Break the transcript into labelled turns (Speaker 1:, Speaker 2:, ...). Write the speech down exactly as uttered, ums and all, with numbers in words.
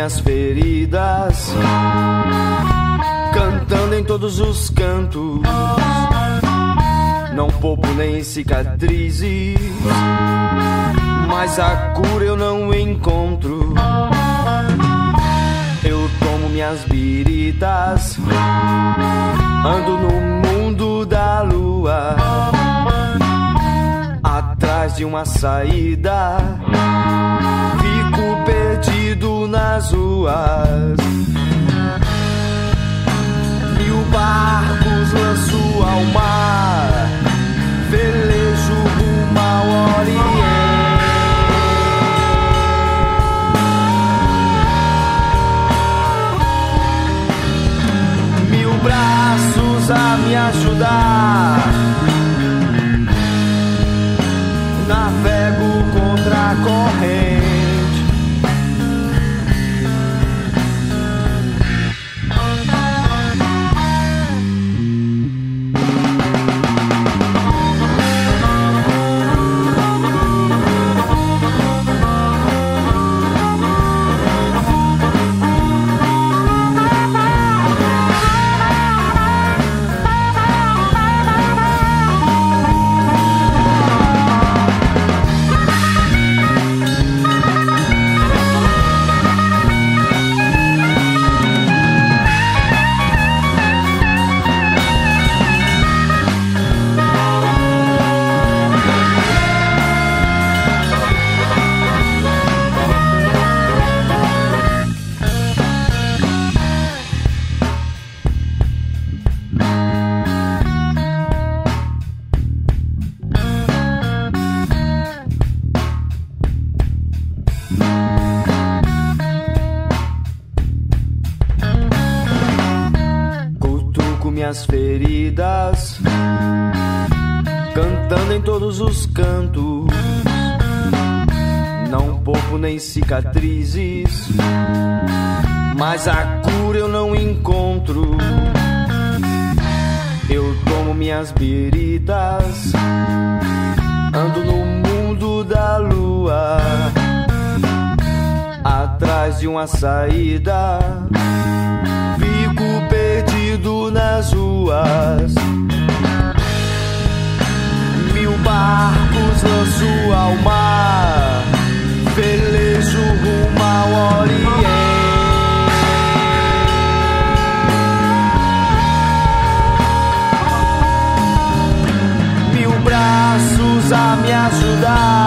Speaker 1: minhas feridas, cantando em todos os cantos. Não poupo nem cicatrizes, mas a cura eu não encontro. Eu tomo minhas biritas, ando no mundo da lua, atrás de uma saída, fico perdido nas ruas. Mil barcos lanço ao mar, velejo rumo ao Oriente. Mil braços a me ajudar, navego contra a corrente. Minhas feridas, cantando em todos os cantos. Não poupo nem cicatrizes, mas a cura eu não encontro. Eu tomo minhas biritas, ando no mundo da lua, atrás de uma saída, fico perdido nas ruas. Mil barcos lanço ao mar, velejo rumo ao Oriente. Mil braços a me ajudar,